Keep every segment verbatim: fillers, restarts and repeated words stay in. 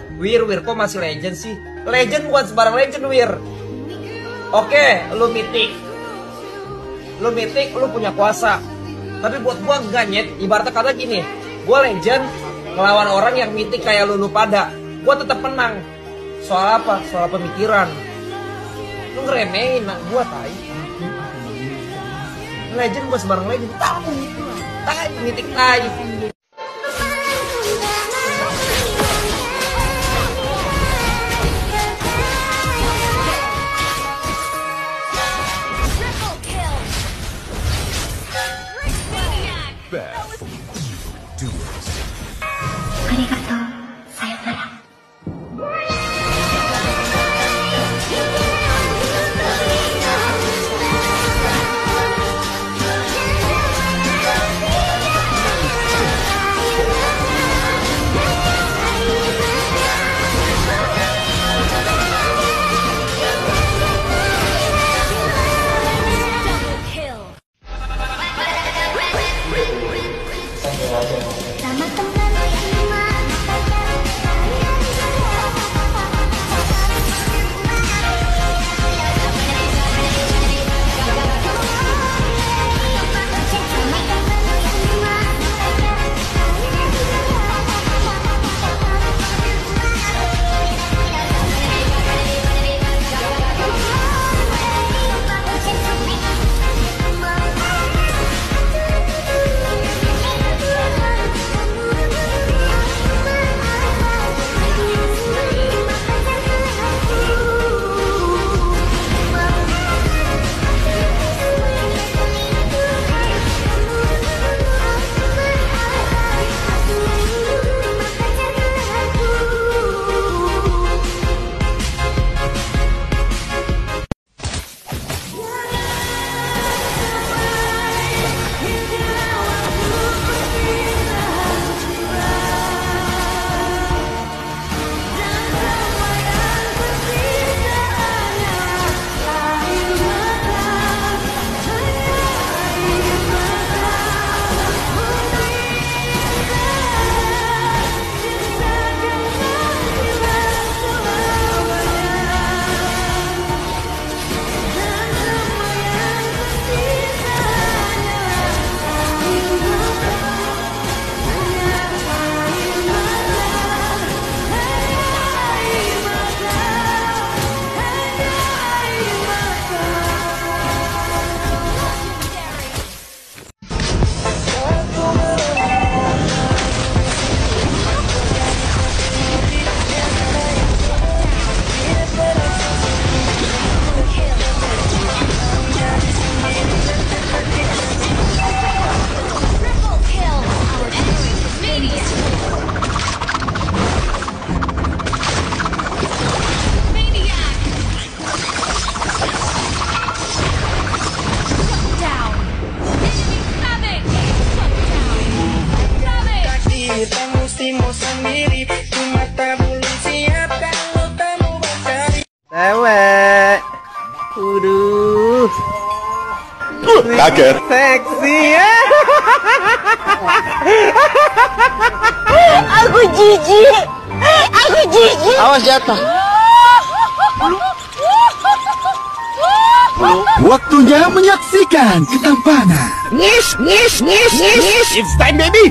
Wir, Wir, kok masih legend sih? Legend bukan sembarang legend, Wir. Oke, lu mitik. Lu mitik, lu punya kuasa. Tapi buat gua enggak, nyet. Ibaratnya kata gini, gua legend ngelawan orang yang mitik kayak lu, lu pada. Gua tetap menang. Soal apa? Soal pemikiran. Lu ngeremehin gua, tai. Legend gua sembarang legend. Tahu. Tai, mitik tai. Bad for you, do it. Arigatou, sayonara. Cewek, uduh, kaget, seksi ya. Aku jijik, aku jijik. Awas jatuh. Waktunya menyaksikan ketampanan. Nis, nis, nis, nis. It's time, baby.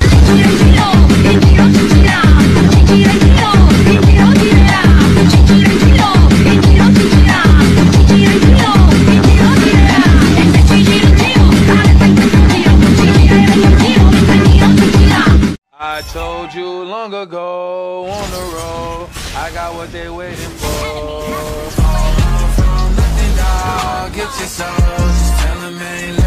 I told you long ago on the road, I got what they waiting for. From nothing, dog, get your soul, just tell them ain't